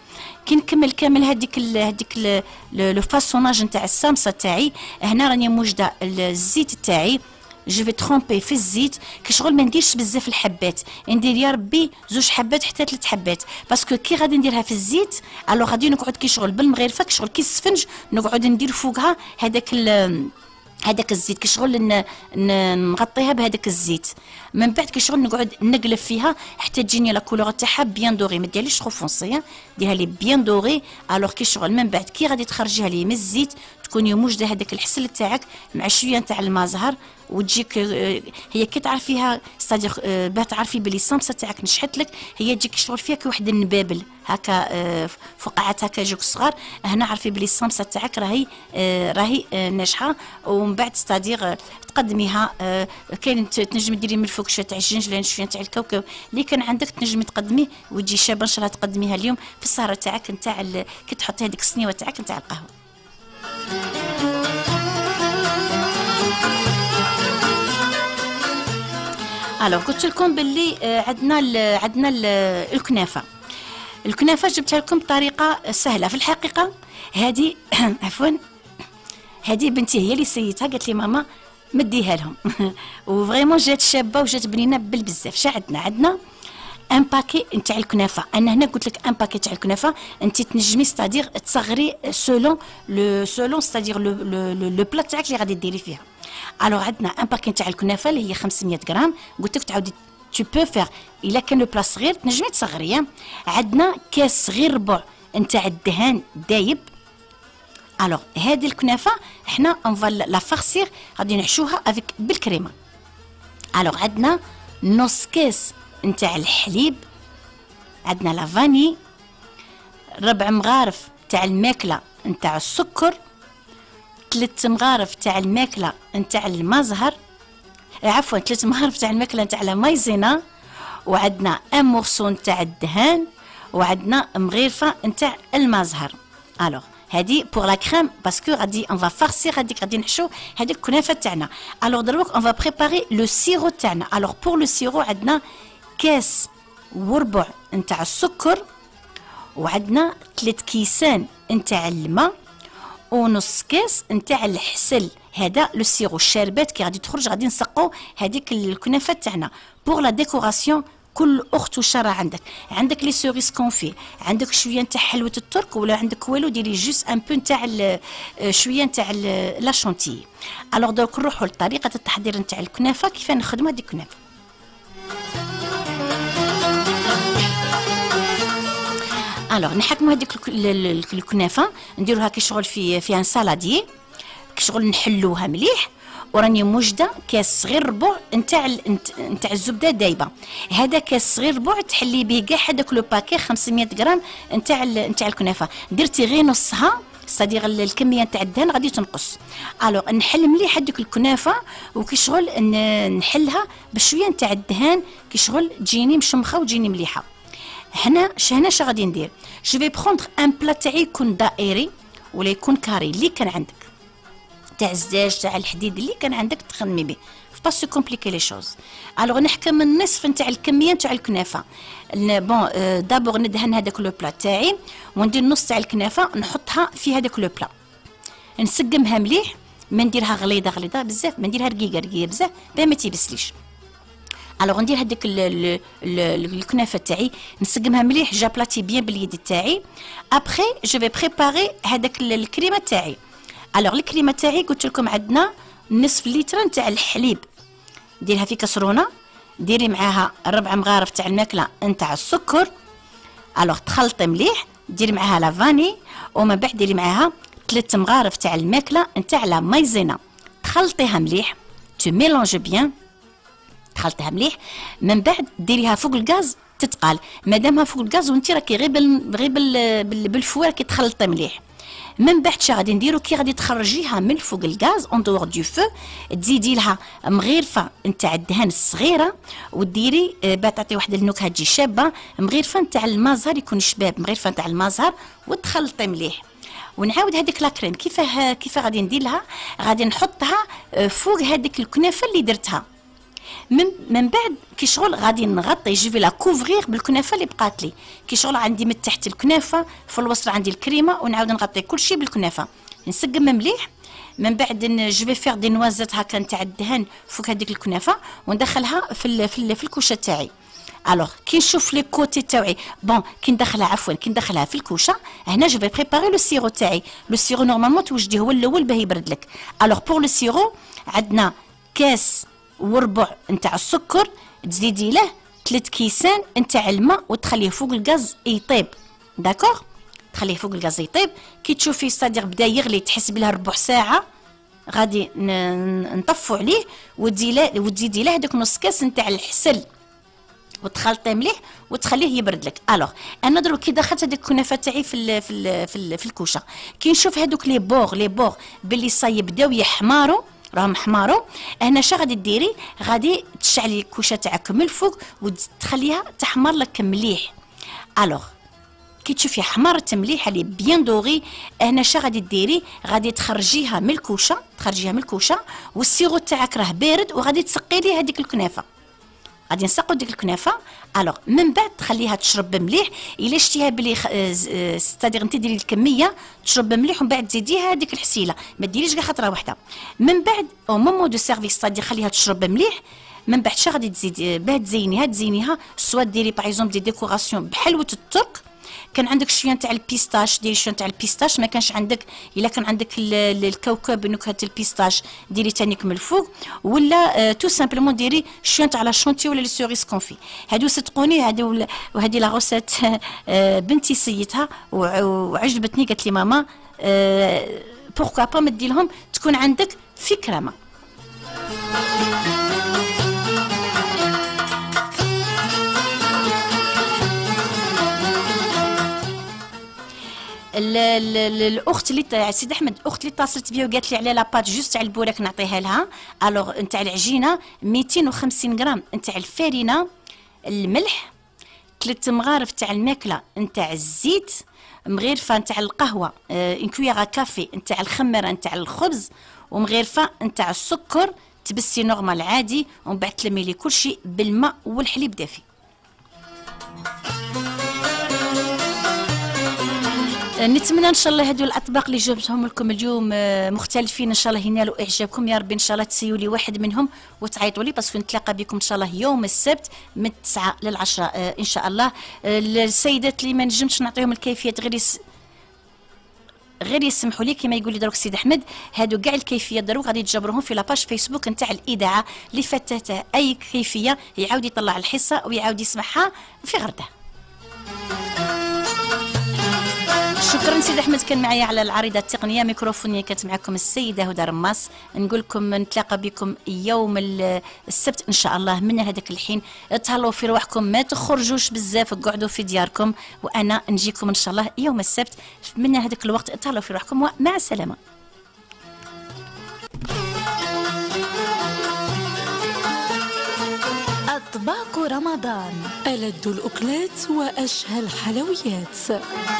كي نكمل كامل هذيك هذيك لو فاسوناج نتاع السامسه تاعي. هنا راني موجده الزيت تاعي، جو في ترومبي في الزيت كي شغل ما نديرش بزاف الحبات، ندير يا ربي زوج حبات حتى ثلاث حبات، باسكو كي غادي نديرها في الزيت الو غادي نقعد كي شغل بالمغرفه كي شغل كي السفنج نقعد ندير فوقها هذاك هذاك الزيت كي شغل نغطيها بهذاك الزيت. من بعد كي شغل نقعد نقلب فيها حتى تجيني لا كولور تاعها بيان دوري، ما ديرليش خو فونسي، ديرها لي بيان دوري. الوغ كي شغل من بعد كي غادي تخرجيها لي من الزيت تكوني موجده هذاك الحسل تاعك مع شويه تاع المازهر، وتجيك هي كي تعرفيها ستادير باه تعرفي بلي الصمصه تاعك نشحت لك، هي تجيك شغل فيها كي واحد النبابل هكا فقاعات هكا جوك صغار، هنا عرفي بلي الصمصه تاعك راهي راهي ناجحه. ومن بعد ستادير تقدميها، كاين تنجمي ديري من الفوق شويه تاع الجنجلان شويه تاع الكاوكاو اللي كان عندك تنجمي تقدميه وتجي شابه ان شاء الله تقدميها اليوم في السهره تاعك نتاع كي تحطي هذيك الصنيوه تاعك نتاع القهوه. الو قلت لكم باللي عندنا ال عندنا ال الكنافه. الكنافه جبتها لكم بطريقه سهله في الحقيقه. هذه عفوا هذه بنتي هي اللي سيتها، قالت لي ماما مديها لهم وفريمون جات شابه وجات بنينه بالبزاف. شا عندنا عندنا ان باكي نتاع الكنافه. انا هنا قلت لك ان باكي تاع الكنافه انت تنجمي ستادير تصغري سولون لو سولون ستادير لو لو لو بلا تاعك اللي غادي ديري فيها. الوغ عندنا ان باكي تاع الكنافه اللي هي خمسمية غرام، قلت لك تعاودي تو بو فير الا كان لو بلا صغير تنجمي تصغريه. عندنا كاس صغير ربع نتاع الدهان دايب. الوغ هذه الكنافه حنا اون فا لا فارسير غادي نحشوها افيك بالكريمه. الوغ عندنا نص كاس نتاع الحليب، عندنا لا فاني، ربع مغارف تاع الماكله نتاع السكر، ثلاث مغارف تاع الماكله نتاع المازهر، عفوا ثلاث مغارف تاع الماكله نتاع لا مايزينا، وعندنا ان مورسو نتاع الدهان، وعندنا مغرفه نتاع المازهر. الوغ هادي بور لا كريم باسكو غادي اون فا فارسير هاديك غادي نحشو هاديك الكنافه تاعنا. الوغ دروك اون فا بريباري لو سيرو تاعنا. الوغ بور لو سيرو عندنا كاس وربع نتاع السكر، وعندنا ثلاث كيسان نتاع الماء، ونص كاس نتاع الحسل. هذا لو سيرو الشاربات كي غادي تخرج غادي نسقو هذيك الكنافه تاعنا. بور لا ديكوراسيون كل اخت وشرا عندك عندك لي سوريس كونفي، عندك شويه نتاع حلوه الترك، ولا عندك والو ديري جوست ان بو نتاع شويه نتاع لا شونتي. الوغ دوك نروحوا لطريقه التحضير نتاع الكنافه كيف نخدموا هذيك الكنافه. الوغ نحكموا هذيك الكنافه نديروها كي شغل في في ان سالادي كي شغل نحلوها مليح. وراني موجده كاس صغير ربع نتاع نتاع الزبده دايبه. هذا كاس صغير ربع تحلي به كاع هذاك لو باكي خمسمية غرام نتاع نتاع الكنافه، درتي غير نصها صديق الكميه نتاع الدهن غادي تنقص. الوغ نحل مليح هذيك الكنافه وكي شغل نحلها بشويه نتاع الدهان كي شغل تجيني مشمخه وتجيني مليحه. هنا هنا اش غادي ندير؟ جو في بروندر ان بلا تاعي يكون دائري ولا يكون كاري اللي كان عندك، تاع الزاج تاع الحديد اللي كان عندك تخدمي به، با سو كومبليكي لي شوز. الوغ نحكم النصف نتاع الكميه نتاع الكنافه. بون دابور ندهن هذاك لو بلا تاعي وندير نص تاع الكنافه نحطها في هذاك لو بلا، نسقمها مليح، ما نديرها غليظه غليظه بزاف، ما نديرها رقيقه رقيقه بزاف باه ما تيبسليش. الوغ ندير هذيك الكنافه تاعي نسقمها مليح جابلاتي بيان باليد تاعي. ابخي جو في بريباري هذاك الكريمه تاعي. الوغ الكريمه تاعي قلت لكم عندنا نصف لتر نتاع الحليب، ديرها في كسرونه، ديري معاها ربع مغارف تاع الماكله نتاع السكر. الوغ تخلطي مليح، ديري معاها لا فاني، ومن بعد ديري معاها ثلاث مغارف تاع الماكله نتاع لا مايزينا، تخلطيها مليح، تو ميلونج بيان، تخلطيها مليح. من بعد ديريها فوق الغاز تتقال، مادامها فوق الغاز وانت راكي غير بال غير بال بالفوار كي تخلطي مليح. من بعد شا غادي نديرو كي غادي تخرجيها من فوق الغاز اون دور دو فو، تزيدي لها مغرفه نتاع الدهان الصغيره وديري باه تعطي واحد النكهه تجي شابه، مغرفه نتاع المازهر يكون شباب، مغرفه نتاع المازهر وتخلطي مليح. ونعاود هذيك لا كريم كيفاه كيفاه غادي ندير لها، غادي نحطها فوق هذيك الكنافه اللي درتها. من من بعد كي شغل غادي نغطي جو في لا كوفغيغ بالكنافه اللي بقات لي. كي شغل عندي من تحت الكنافه، في الوسط عندي الكريمه، ونعاود نغطي كل شيء بالكنافه. نسقم مليح، من بعد جو في فيغ دي نوازات هكا نتاع الدهن فوق هذيك الكنافه، وندخلها في ال في, ال في الكوشه تاعي. الوغ كي نشوف لي كوتي تاعي بون، كي ندخلها عفوا كي ندخلها في الكوشه، هنا جو في بريباري لو سيرو تاعي. لو سيرو نورمالمون توجديه هو الاول باه يبرد لك. الوغ بور لو سيرو عندنا كاس وربع نتاع السكر، تزيدي له ثلاث كيسان نتاع الماء وتخليه فوق الغاز يطيب. داكوغ، تخليه فوق الغاز يطيب. كي تشوفي ستادير بدا يغلي تحسبي له ربع ساعه، غادي نطفوا عليه وتزيدي له وتزيدي له هذاك نص كاس نتاع الحسل وتخلطيه مليح وتخليه يبرد لك. الوغ انا دروك كي دخلت هذيك الكنافه تاعي في ال في ال في, ال في الكوشه، كي نشوف هذوك لي بوغ لي بوغ باللي صاي بداو يحماروا، راهم حماروا، هنا شا غادي ديري؟ غادي تشعلي الكوشه تاعك من الفوق وتخليها تحمر لك مليح. الوغ كي تشوفي حمرت مليح اللي بيان دوغي، هنا شا غادي ديري؟ غادي تخرجيها من الكوشه، تخرجيها من الكوشه والسيرو تاعك راه بارد، وغادي تسقي ليه هذيك الكنافه. غادي نسقو ديك الكنافه. الوغ من بعد تخليها تشرب مليح. الا شتيها بلي ستادير انت ديري الكميه تشرب مليح، ومن بعد تزيديها هذيك الحسيله، ما ديريش غير خطره واحده. من بعد او مومون دو سيرفيس ستادير خليها تشرب مليح. من بعد شا غادي تزيدي باه تزينيها تزينيها سوا ديري باغ اكزومبل دي ديكوراسيون بحلوه الترك. كان عندك شويه نتاع البيستاش ديري شويه نتاع البيستاش، ما كانش عندك الا كان عندك الكوكب نكهه البيستاش ديري تانيك من الفوق، ولا تو سامبلومون ديري شويه نتاع لا شونتي ولا لي سوريس كونفي. هادو صدقوني هادو وهذه لا غوسيت بنتي سيتها وعجبتني، قالت لي ماما بوركوا با ما دير لهم تكون عندك في كرامه. الاخت اللي سيد احمد الاخت اللي اتصلت بيا وقالت لي على لاباط جوست تاع البوراك نعطيها لها. الوغ نتاع العجينه مئتين وخمسين غرام نتاع الفارينه، الملح، ثلاث مغارف تاع الماكله نتاع الزيت، مغرفه نتاع القهوه، ان كويير كافي نتاع الخميره نتاع الخبز، ومغرفه نتاع السكر تبسي نورمال عادي، ومن بعد تلمي لي كلشي بالماء والحليب دافي. نتمنى ان شاء الله هذو الاطباق اللي جبتهم لكم اليوم مختلفين، ان شاء الله ينالوا اعجابكم يا ربي. ان شاء الله تسيوا لي واحد منهم وتعيطوا لي، باسكو نتلاقى بكم ان شاء الله يوم السبت من التسعة للعشرة ان شاء الله. السيدات اللي ما نجمش نعطيهم الكيفيات غير يس... غير يسمحوا لي كما يقول لي دروك سيد احمد، هادو كاع الكيفيات دروك غادي تجبروهم في لاباج فيسبوك نتاع الاذاعه، اللي فاتته اي كيفيه يعاود يطلع الحصه ويعاود يسمعها في غرده. شكرا سيد احمد، كان معايا على العريضه التقنيه ميكروفونيه، كانت معكم السيده هدى رماس. نقول لكم نتلاقى بكم يوم السبت ان شاء الله. من هذاك الحين تهلاو في رواحكم، ما تخرجوش بزاف، قعدوا في دياركم، وانا نجيكم ان شاء الله يوم السبت. من هذاك الوقت تهلاو في رواحكم ومع السلامه. أطباق رمضان، ألذ الأكلات وأشهى الحلويات.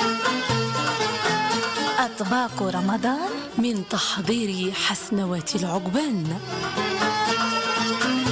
أطباق رمضان من تحضير حسنوات العقبان.